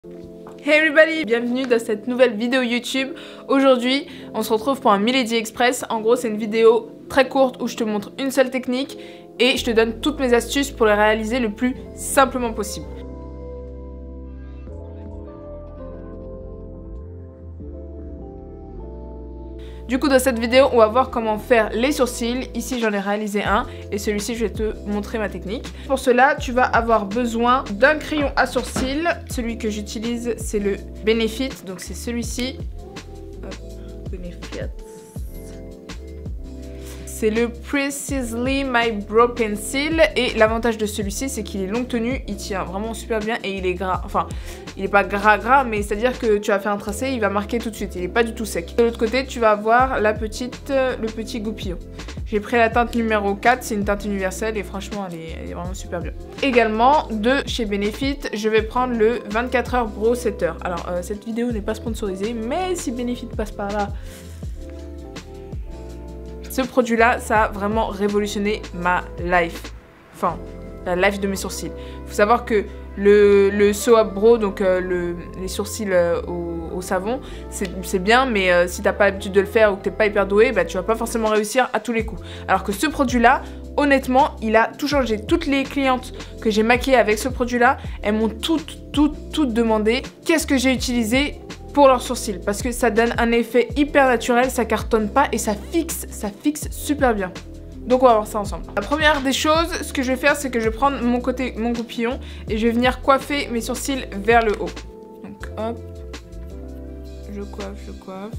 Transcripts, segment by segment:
Hey everybody, bienvenue dans cette nouvelle vidéo YouTube. Aujourd'hui, on se retrouve pour un Milady Express. En gros, c'est une vidéo très courte où je te montre une seule technique et je te donne toutes mes astuces pour les réaliser le plus simplement possible. Du coup, dans cette vidéo, on va voir comment faire les sourcils. Ici, j'en ai réalisé un et celui-ci, je vais te montrer ma technique. Pour cela, tu vas avoir besoin d'un crayon à sourcils. Celui que j'utilise, c'est le Benefit, donc c'est celui-ci. Benefit. C'est le Precisely My Brow Pencil et l'avantage de celui-ci c'est qu'il est longue tenue, il tient vraiment super bien et il est gras, enfin il est pas gras mais c'est à dire que tu vas faire un tracé, il va marquer tout de suite, il est pas du tout sec. De l'autre côté tu vas avoir le petit goupillon. J'ai pris la teinte numéro 4, c'est une teinte universelle et franchement elle est vraiment super bien. Également de chez Benefit, je vais prendre le 24h Brow Setter. Alors cette vidéo n'est pas sponsorisée mais si Benefit passe par là... Ce produit-là, ça a vraiment révolutionné ma life. Enfin, la life de mes sourcils. Il faut savoir que le Soap Brow, donc les sourcils au savon, c'est bien, mais si t'as pas l'habitude de le faire ou que t'es pas hyper doué, bah, tu vas pas forcément réussir à tous les coups. Alors que ce produit-là, honnêtement, il a tout changé. Toutes les clientes que j'ai maquillées avec ce produit-là, elles m'ont toutes demandé qu'est-ce que j'ai utilisé pour leurs sourcils, parce que ça donne un effet hyper naturel, ça cartonne pas et ça fixe super bien. Donc on va voir ça ensemble. La première des choses, ce que je vais faire, c'est que je vais prendre mon goupillon et je vais venir coiffer mes sourcils vers le haut. Donc hop, je coiffe.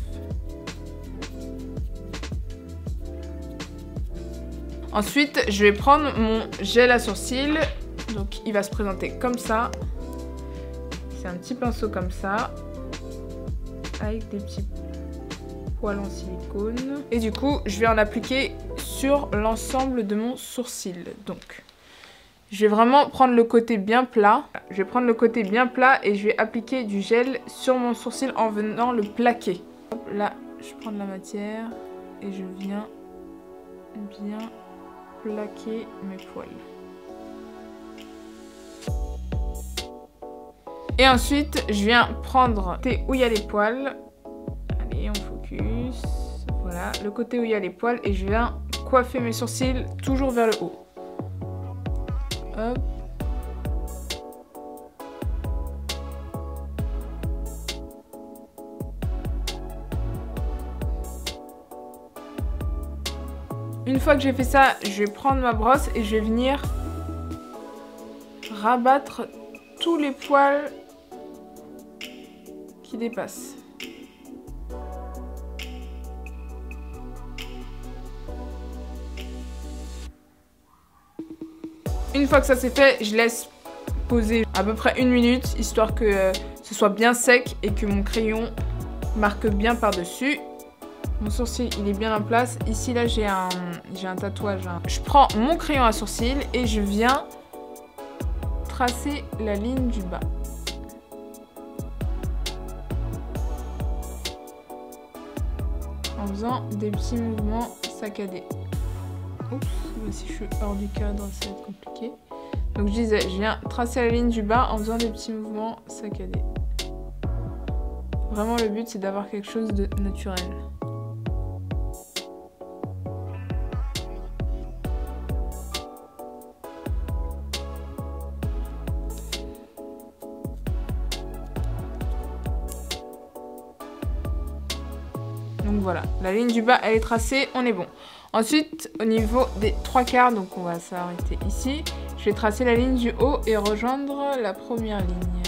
Ensuite, je vais prendre mon gel à sourcils. Donc il va se présenter comme ça. C'est un petit pinceau comme ça, avec des petits poils en silicone. Et du coup, je vais en appliquer sur l'ensemble de mon sourcil. Donc, je vais vraiment prendre le côté bien plat. Je vais prendre le côté bien plat et je vais appliquer du gel sur mon sourcil en venant le plaquer. Hop, là, je prends de la matière et je viens bien plaquer mes poils. Et ensuite, je viens prendre le côté où il y a les poils. Allez, on focus. Voilà, le côté où il y a les poils. Et je viens coiffer mes sourcils toujours vers le haut. Hop. Une fois que j'ai fait ça, je vais prendre ma brosse et je vais venir rabattre tous les poils qui dépassent. Une fois que ça c'est fait, je laisse poser à peu près 1 minute, histoire que ce soit bien sec et que mon crayon marque bien par-dessus. Mon sourcil, il est bien en place. Ici, là, j'ai un tatouage. Je prends mon crayon à sourcil et je viens tracer la ligne du bas. En faisant des petits mouvements saccadés. Oups, si je suis hors du cadre, ça va être compliqué. Donc je disais, je viens tracer la ligne du bas en faisant des petits mouvements saccadés. Vraiment, le but, c'est d'avoir quelque chose de naturel. Donc voilà, la ligne du bas elle est tracée, on est bon. Ensuite, au niveau des 3/4, donc on va s'arrêter ici. Je vais tracer la ligne du haut et rejoindre la première ligne.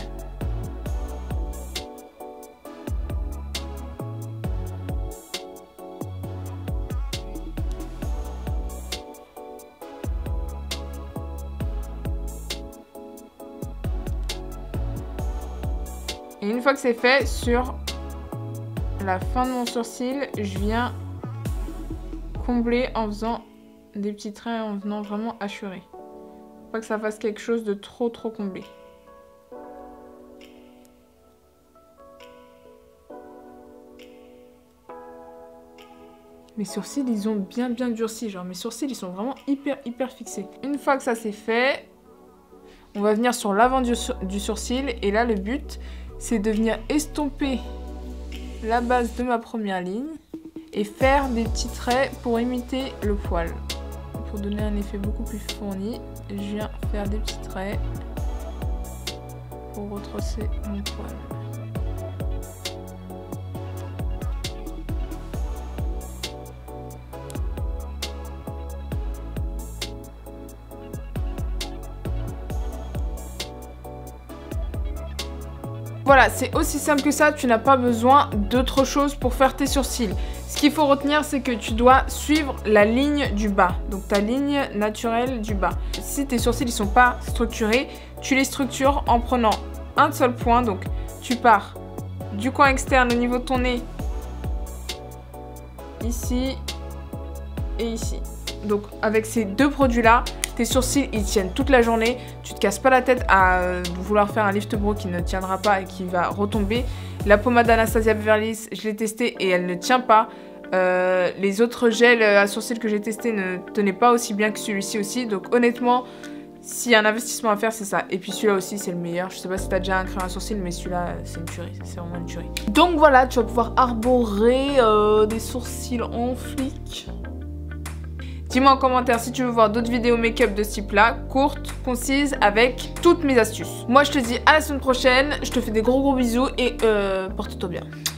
Et une fois que c'est fait, sur la fin de mon sourcil, je viens combler en faisant des petits traits, en venant vraiment hachurer. Faut pas que ça fasse quelque chose de trop comblé. Mes sourcils, ils ont bien durci. Genre, mes sourcils, ils sont vraiment hyper fixés. Une fois que ça c'est fait, on va venir sur l'avant du sourcil. Et là, le but, c'est de venir estomper la base de ma première ligne et faire des petits traits pour imiter le poil. Pour donner un effet beaucoup plus fourni, je viens faire des petits traits pour retracer mon poil. Voilà, c'est aussi simple que ça, tu n'as pas besoin d'autre chose pour faire tes sourcils. Ce qu'il faut retenir, c'est que tu dois suivre la ligne du bas, donc ta ligne naturelle du bas. Si tes sourcils ne sont pas structurés, tu les structures en prenant un seul point, donc tu pars du coin externe au niveau de ton nez, ici et ici. Donc avec ces deux produits-là, tes sourcils, ils tiennent toute la journée. Tu te casses pas la tête à vouloir faire un lift brow qui ne tiendra pas et qui va retomber. La pommade d'Anastasia Beverly Hills, je l'ai testée et elle ne tient pas. Les autres gels à sourcils que j'ai testés ne tenaient pas aussi bien que celui-ci aussi. Donc honnêtement, s'il y a un investissement à faire, c'est ça. Et puis celui-là aussi, c'est le meilleur. Je sais pas si tu as déjà un crayon à sourcils, mais celui-là, c'est une tuerie. C'est vraiment une tuerie. Donc voilà, tu vas pouvoir arborer des sourcils en flic. Dis-moi en commentaire si tu veux voir d'autres vidéos make-up de ce type-là, courtes, concises, avec toutes mes astuces. Moi, je te dis à la semaine prochaine, je te fais des gros bisous et porte-toi bien.